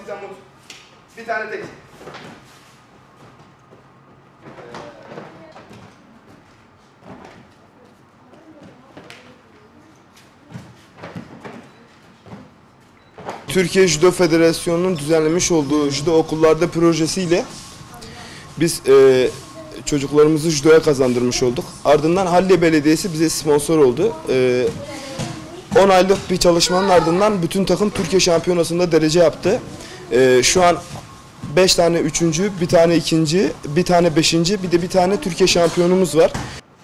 Atacağım Umut. Bir tane tek. Türkiye Judo Federasyonu'nun düzenlemiş olduğu judo okullarda projesiyle biz çocuklarımızı judoya kazandırmış olduk. Ardından Halliye Belediyesi bize sponsor oldu. 10 aylık bir çalışmanın ardından bütün takım Türkiye Şampiyonası'nda derece yaptı. Şu an 5 tane üçüncü, bir tane ikinci, bir tane beşinci, bir de bir tane Türkiye şampiyonumuz var.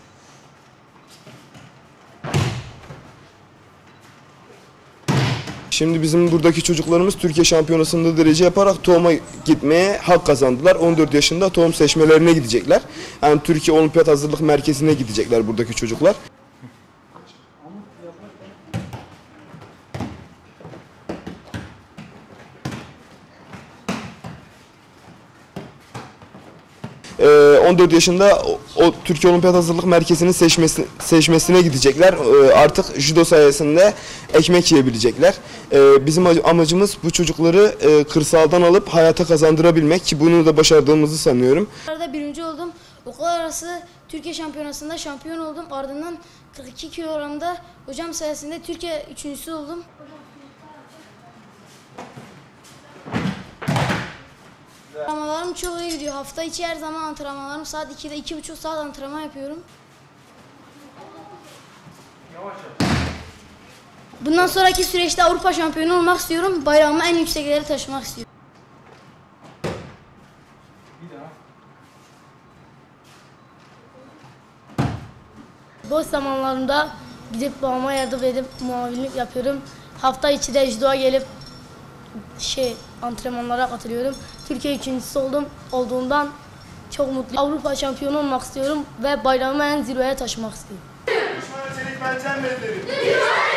Şimdi bizim buradaki çocuklarımız Türkiye Şampiyonası'nda derece yaparak tohuma gitmeye hak kazandılar. 14 yaşında tohum seçmelerine gidecekler. Yani Türkiye Olimpiyat Hazırlık Merkezi'ne gidecekler buradaki çocuklar. 14 yaşında o Türkiye Olimpiyat Hazırlık Merkezi'nin seçmesine gidecekler. Artık judo sayesinde ekmek yiyebilecekler. Bizim amacımız bu çocukları kırsaldan alıp hayata kazandırabilmek ki bunu da başardığımızı sanıyorum. Birinci oldum. Okullar arası Türkiye Şampiyonası'nda şampiyon oldum. Ardından 42 kilogramda hocam sayesinde Türkiye üçüncüsü oldum. Antrenmanlarım çok iyi gidiyor. Hafta içi her zaman antrenmanlarım. Saat 2'de 2,5 saat antrenman yapıyorum. Bundan sonraki süreçte Avrupa şampiyonu olmak istiyorum. Bayrağımı en yükseklere taşımak istiyorum. Boş zamanlarımda gidip babama yardım edip muavinlik yapıyorum. Hafta içi de judoya gelip antrenmanlara katılıyorum. Türkiye ikincisi olduğumdan çok mutluyum. Avrupa şampiyonu olmak istiyorum ve bayrağımı en zirveye taşımak istiyorum. Düşman çelik pençem belirledim.